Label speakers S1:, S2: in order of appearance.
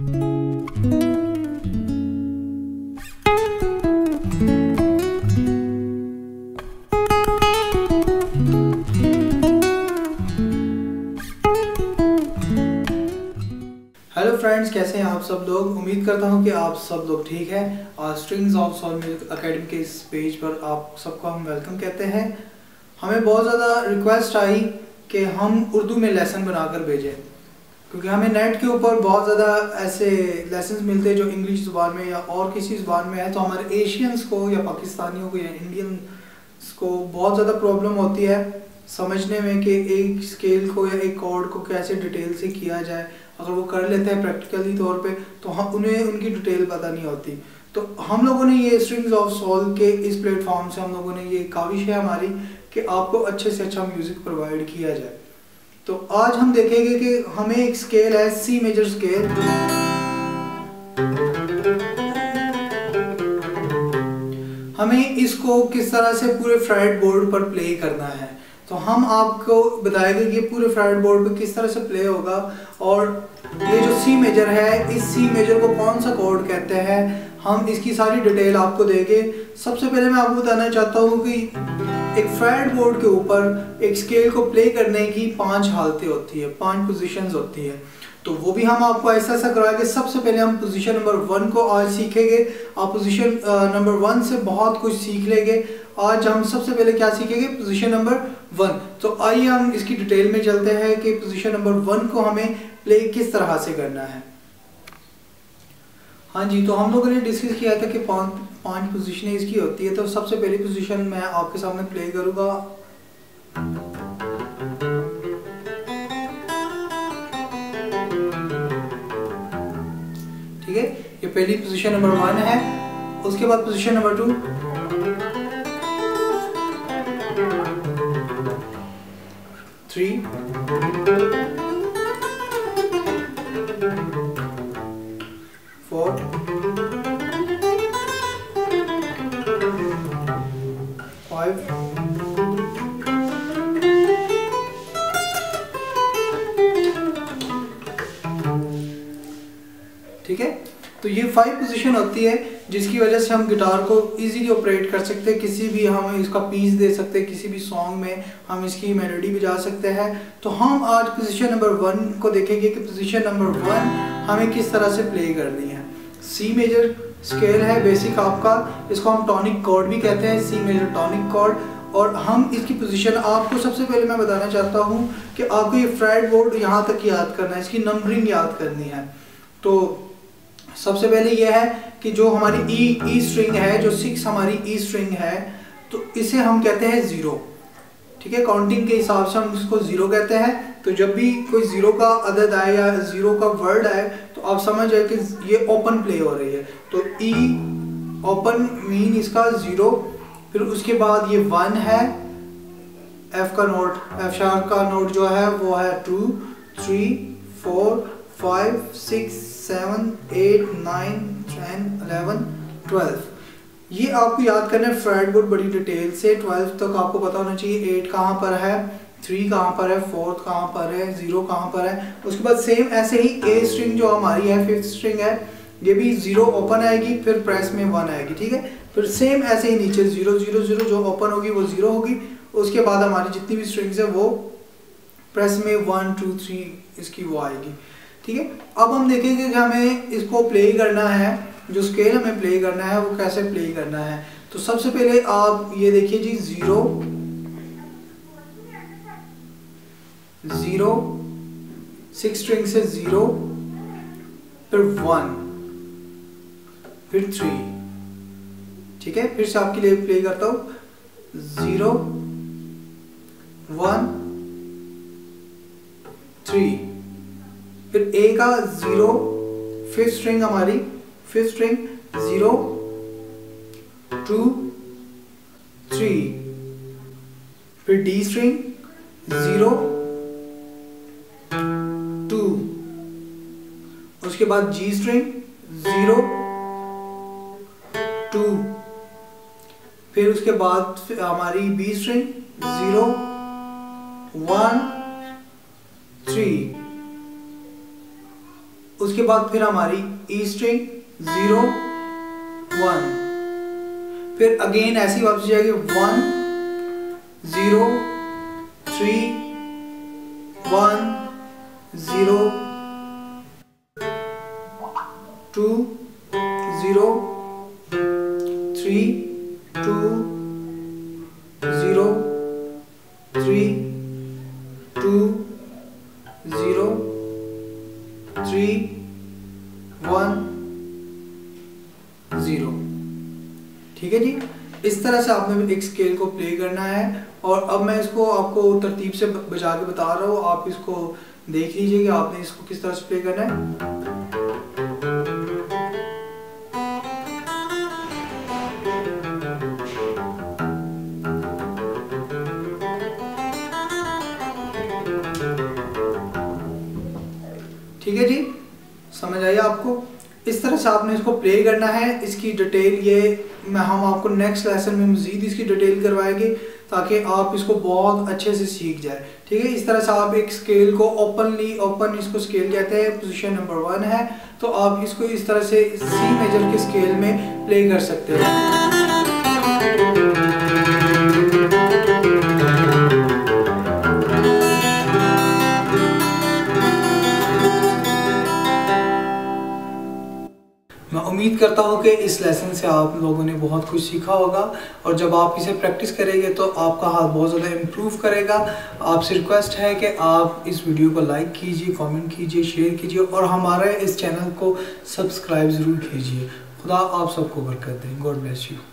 S1: Hello friends, कैसे हैं आप सब लोग। उम्मीद करता हूं कि आप सब लोग ठीक हैं। और strings of soul music academy के इस पेज पर आप सबको हम वेलकम कहते हैं। हमें बहुत ज़्यादा रिक्वेस्ट आई कि हम उर्दू में लेसन बनाकर भेजें, क्योंकि हमें नेट के ऊपर बहुत ज़्यादा ऐसे लेसन मिलते हैं जो इंग्लिश ज़ुबान में या और किसी ज़ुबान में है। तो हमारे एशियंस को या पाकिस्तानियों को या इंडियंस को बहुत ज़्यादा प्रॉब्लम होती है समझने में कि एक स्केल को या एक कॉर्ड को कैसे डिटेल से किया जाए। अगर वो कर लेते हैं प्रैक्टिकली तौर पे तो हम उन्हें उनकी डिटेल पता नहीं होती। तो हम लोगों ने ये स्ट्रिंग्स ऑफ सोल के इस प्लेटफॉर्म से हम लोगों ने ये काविश है हमारी कि आपको अच्छे से अच्छा म्यूज़िक प्रोवाइड किया जाए। तो आज हम देखेंगे कि हमें एक स्केल है सी मेजर स्केल। हमें इसको किस तरह से पूरे फ्रेट बोर्ड पर प्ले करना है। तो हम आपको बताएंगे कि पूरे फ्रेट बोर्ड पे किस तरह से प्ले होगा। और ये जो सी मेजर है, इस सी मेजर को कौन सा कॉर्ड कहते हैं, हम इसकी सारी डिटेल आपको देंगे। सबसे पहले मैं आपको बताना चाहता हूँ कि एक फ्रेट बोर्ड के ऊपर एक स्केल को प्ले करने की 5 हालतें होती है, 5 पोजीशंस होती है। तो वो भी हम आपको ऐसा कराएंगे। सबसे पहले हम पोजीशन नंबर 1 को आज सीखेंगे। आप पोजीशन नंबर 1 से बहुत कुछ सीख लेंगे। आज हम सबसे पहले क्या सीखेंगे, पोजीशन नंबर 1। तो आइए हम इसकी डिटेल में चलते हैं कि पोजीशन नंबर 1 को हमें प्ले किस तरह से करना है। हाँ जी, तो हम लोगों ने डिस्कस किया था कि 5 पोजीशनें इसकी होती है। तो सबसे पहली पोजीशन मैं आपके सामने प्ले करूँगा। ठीक है, ये पहली पोजीशन नंबर 1 है। उसके बाद पोजीशन नंबर 2, 3, 4, 5, ठीक है। तो ये 5 पोजीशन होती है जिसकी वजह से हम गिटार को इजीली ऑपरेट कर सकते हैं। किसी भी हम इसका पीस दे सकते हैं, किसी भी सॉन्ग में हम इसकी मेलोडी बजा सकते हैं। तो हम आज पोजीशन नंबर 1 को देखेंगे कि पोजीशन नंबर 1 हमें किस तरह से प्ले करनी है। सी मेजर स्केल है बेसिक आपका, इसको हम टॉनिक कॉर्ड भी कहते हैं, सी मेजर टॉनिक कॉर्ड। और हम इसकी पोजीशन आपको सबसे पहले मैं बताना चाहता हूँ कि आपको ये फ्रेट बोर्ड यहाँ तक याद करना है, इसकी नंबरिंग याद करनी है। तो सबसे पहले यह है कि जो हमारी ई स्ट्रिंग है, जो 6 हमारी ई स्ट्रिंग है, तो इसे हम कहते हैं 0। ठीक है, काउंटिंग के हिसाब से हम इसको 0 कहते हैं। तो जब भी कोई 0 का अदद आए या 0 का वर्ड आए तो आप समझ जाए कि ये ओपन प्ले हो रही है। तो ई ओपन मीन इसका 0। फिर उसके बाद ये 1 है, एफ का नोट, एफ शार्प का नोट जो है वो है 2, 3, 4, 5, 6, 7, 8, 9, 10, 11, 12। ये आपको याद करना है फ्रेट बोर्ड बड़ी डिटेल से। 12 तक आपको पता होना चाहिए 8 कहाँ पर है, 3 कहाँ पर है, 4 कहाँ पर है, 0 कहाँ पर है। उसके बाद सेम ऐसे ही ए स्ट्रिंग जो हमारी है, 5th स्ट्रिंग है, ये भी 0 ओपन आएगी, फिर प्रेस में 1 आएगी। ठीक है, फिर सेम ऐसे ही नीचे 0 0 0 जो ओपन होगी वो 0 होगी। उसके बाद हमारी जितनी भी स्ट्रिंग्स है वो प्रेस में 1 2 3 इसकी वो आएगी। ठीक है, अब हम देखेंगे कि हमें इसको प्ले करना है, जो स्केल हमें प्ले करना है वो कैसे प्ले करना है। तो सबसे पहले आप ये देखिए जी, 0 0 6 स्ट्रिंग से 0, फिर 1, फिर 3। ठीक है, फिर से आपके लिए प्ले करता हूं, 0 1 3, फिर ए का 0, 5th स्ट्रिंग हमारी, 5th स्ट्रिंग 0 2 3, फिर डी स्ट्रिंग 0 2, उसके बाद जी स्ट्रिंग 0 2, फिर उसके बाद हमारी बी स्ट्रिंग 0 1 3, उसके बाद फिर हमारी ई स्ट्रिंग 0 1, फिर अगेन ऐसी वापस जाएगी 1 0 3 1 0 2 0 3 2 0 3 2 0 3 1 0। ठीक है जी, इस तरह से आपने एक स्केल को प्ले करना है। और अब मैं इसको आपको तरतीब से बजा के बता रहा हूँ, आप इसको देख लीजिए कि आपने इसको किस तरह से प्ले करना है। ठीक है जी, समझ आइए आपको। इस तरह से आपने इसको प्ले करना है। इसकी डिटेल ये हम आपको नेक्स्ट लेसन में मज़ीद इसकी डिटेल करवाएंगे ताकि आप इसको बहुत अच्छे से सीख जाए। ठीक है, इस तरह से आप एक स्केल को ओपन इसको स्केल कहते हैं, पोजीशन नंबर 1 है, तो आप इसको इस तरह से सी मेजर के स्केल में प्ले कर सकते हैं। मैं उम्मीद करता हूँ कि इस लेसन से आप लोगों ने बहुत कुछ सीखा होगा, और जब आप इसे प्रैक्टिस करेंगे तो आपका हाथ बहुत ज़्यादा इम्प्रूव करेगा। आपसे रिक्वेस्ट है कि आप इस वीडियो को लाइक कीजिए, कमेंट कीजिए, शेयर कीजिए और हमारे इस चैनल को सब्सक्राइब ज़रूर कीजिए। खुदा आप सबको बरकत दे। God bless you.